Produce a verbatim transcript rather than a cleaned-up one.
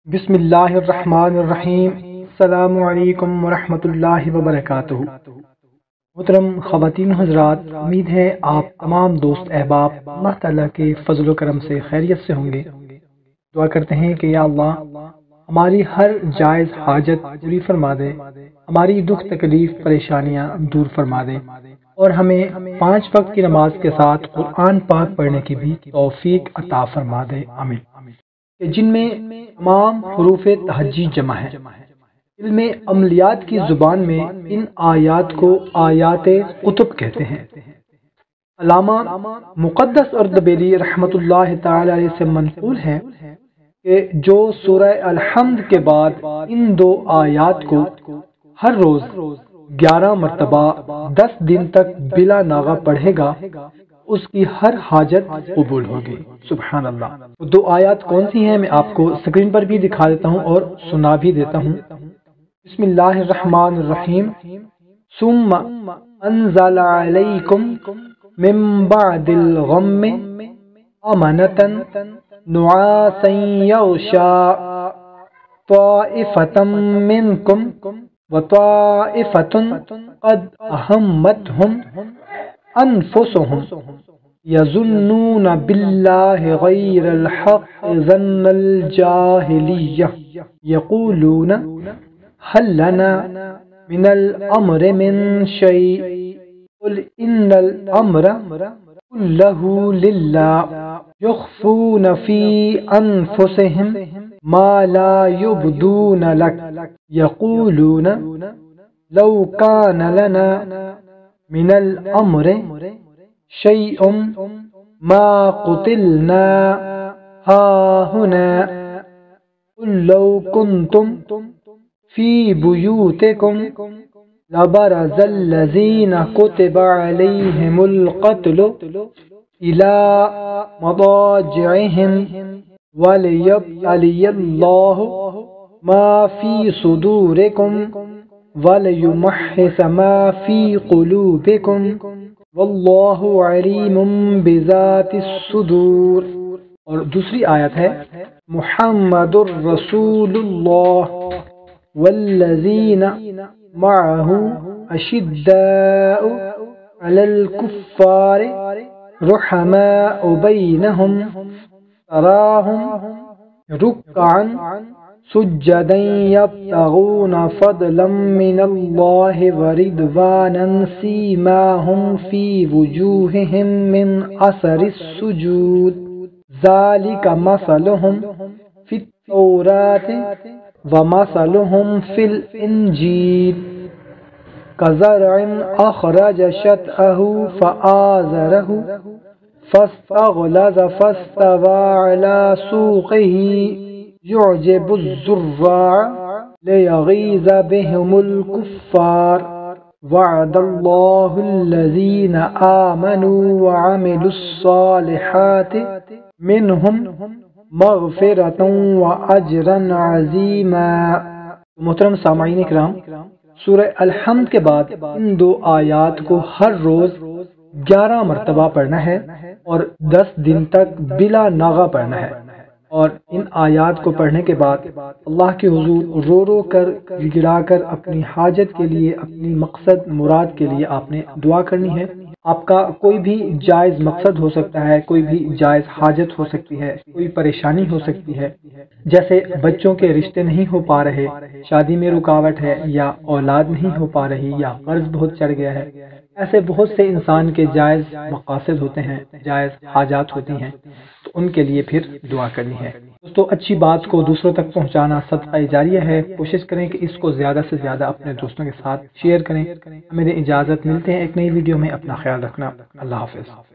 بسم اللہ الرحمن الرحیم۔ السلام علیکم ورحمۃ اللہ وبرکاتہ۔ محترم خواتین و حضرات، امید ہے آپ تمام دوست احباب اللہ تعالیٰ کے فضل و کرم سے خیریت سے ہوں گے۔ دعا کرتے ہیں کہ یا اللہ ہماری ہر جائز حاجت پوری فرما دے، ہماری دکھ تکلیف پریشانیاں دور فرما دے، اور ہمیں پانچ وقت کی نماز کے ساتھ قرآن پاک پڑھنے کی بھی توفیق عطا فرما دے، آمین۔ کہ جن میں تمام حروف تہجی جمع ہیں۔ علم عملیات کی زبان میں ان آیات کو آیات قطب کہتے ہیں۔ علامہ مقدس اردبیلی رحمۃ اللہ تعالی علیہ سے منقول ہے کہ جو سورہ الحمد کے بعد ان دو آیات کو ہر روز گیارہ مرتبہ دس دن تک بلا ناغہ پڑھے گا، اس کی ہر حاجت قبول ہوگی۔ سبحان اللہ۔ دو آیات کون سی ہیں میں آپ کو سکرین پر بھی دکھا دیتا ہوں اور سنا بھی دیتا ہوں۔ بسم اللہ الرحمن الرحیم۔ ثم انزل علیکم من بعد الغم امنة نعاسا یغشا طائفة منکم وطائفة قد اہمتہم انفسهم یظنون باللہ غیر الحق ظن الجاہلیہ یقولون هل لنا من الامر من شیء قل ان الامر كله للہ یخفون فی انفسهم ما لا یبدون لک یقولون لو کان لنا من الامر شیء ما قتلنا ہاہنا قل لو کنتم فی بیوتکم لبرز الذین کتب علیہم القتل الی مضاجعہم ولیبتلی اللہ ما فی صدورکم وَلِيُمَحِّصَ مَا فِي قُلُوبِكُمْ وَاللَّهُ عَلِيمٌ بِذَاتِ الصُّدُورِ۔ اور دوسری آیت ہے محمد الرسول اللہ والذین معه اشداء علی الکفار رحماء بینہم تراہم رکعا سجدا یبتغون فضلا من اللہ ورضوانا سیماہم فی وجوہہم من اثر السجود ذالک مثلہم فی التوراۃ ومثلہم فی الانجیل کزرع اخرج شطأہ فآزرہ فاستغلظ فاستوى على سوقه يعجب الزراع ليغيظ بهم الكفار وعد الله الذين آمنوا وعملوا الصالحات منهم مغفرة وأجرا عظيما۔ محترم سامعین اکرام، سورہ الحمد کے بعد ان دو آیات کو ہر روز گیارہ مرتبہ پڑھنا ہے اور دس دن تک بلا ناغہ پڑھنا ہے، اور ان آیات کو پڑھنے کے بعد اللہ کے حضور رو رو کر گڑا کر اپنی حاجت کے لیے، اپنی مقصد مراد کے لیے آپ نے دعا کرنی ہے۔ آپ کا کوئی بھی جائز مقصد ہو سکتا ہے، کوئی بھی جائز حاجت ہو سکتی ہے، کوئی پریشانی ہو سکتی ہے، جیسے بچوں کے رشتے نہیں ہو پا رہے، شادی میں رکاوٹ ہے، یا اولاد نہیں ہو پا رہی، یا قرض بہت چڑھ گیا ہے۔ ایسے بہت سے انسان کے جائز مقاصد ہوتے ہیں، جائز حاجات ہوتی ہیں، تو ان کے لیے پھر دعا کرنی ہے۔ دوستو، اچھی بات کو دوسروں تک پہنچانا صدقہ جاریہ ہے۔ کوشش کریں کہ اس کو زیادہ سے زیادہ اپنے دوستوں کے ساتھ شیئر کریں۔ ہمیں اجازت، ملتے ہیں ایک نئی ویڈیو میں، اپنا خیال رکھنا، اللہ حافظ۔